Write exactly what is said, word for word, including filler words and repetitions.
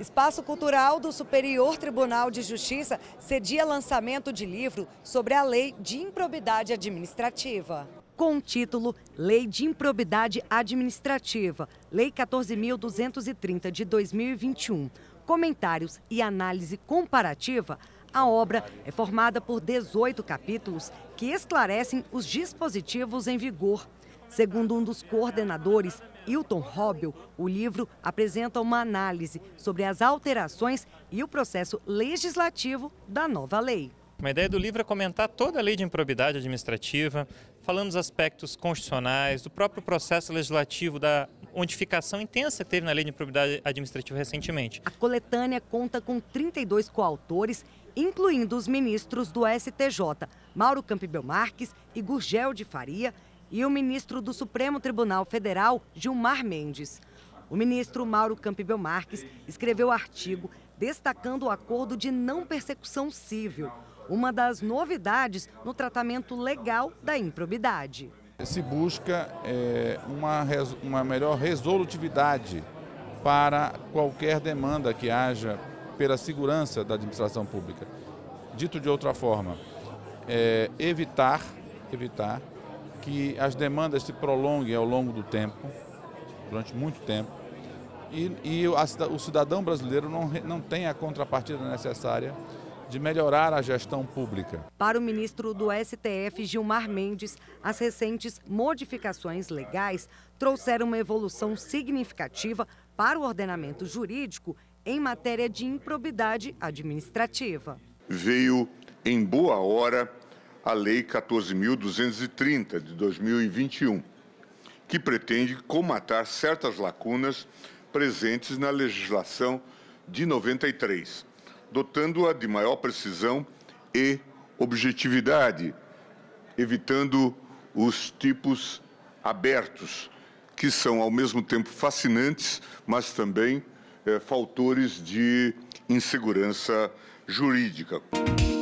Espaço Cultural do Superior Tribunal de Justiça cedia lançamento de livro sobre a Lei de Improbidade Administrativa. Com o título Lei de Improbidade Administrativa, Lei quatorze mil duzentos e trinta de dois mil e vinte e um, comentários e análise comparativa, a obra é formada por dezoito capítulos que esclarecem os dispositivos em vigor. Segundo um dos coordenadores, Hilton Robbel, o livro apresenta uma análise sobre as alterações e o processo legislativo da nova lei. A ideia do livro é comentar toda a lei de improbidade administrativa, falando dos aspectos constitucionais, do próprio processo legislativo, da modificação intensa que teve na lei de improbidade administrativa recentemente. A coletânea conta com trinta e dois coautores, incluindo os ministros do S T J, Mauro Campbell Marques e Gurgel de Faria, e o ministro do Supremo Tribunal Federal, Gilmar Mendes. O ministro Mauro Campbell Marques escreveu artigo destacando o acordo de não persecução civil, uma das novidades no tratamento legal da improbidade. Se busca é, uma, uma melhor resolutividade para qualquer demanda que haja pela segurança da administração pública. Dito de outra forma, é, evitar, evitar que as demandas se prolonguem ao longo do tempo, durante muito tempo, e, e a, o cidadão brasileiro não, não tem a contrapartida necessária de melhorar a gestão pública. Para o ministro do S T F, Gilmar Mendes, as recentes modificações legais trouxeram uma evolução significativa para o ordenamento jurídico em matéria de improbidade administrativa. Veio em boa hora a Lei quatorze mil duzentos e trinta de dois mil e vinte e um, que pretende comatar certas lacunas presentes na legislação de noventa e três, dotando-a de maior precisão e objetividade, evitando os tipos abertos, que são ao mesmo tempo fascinantes, mas também é, fautores de insegurança jurídica.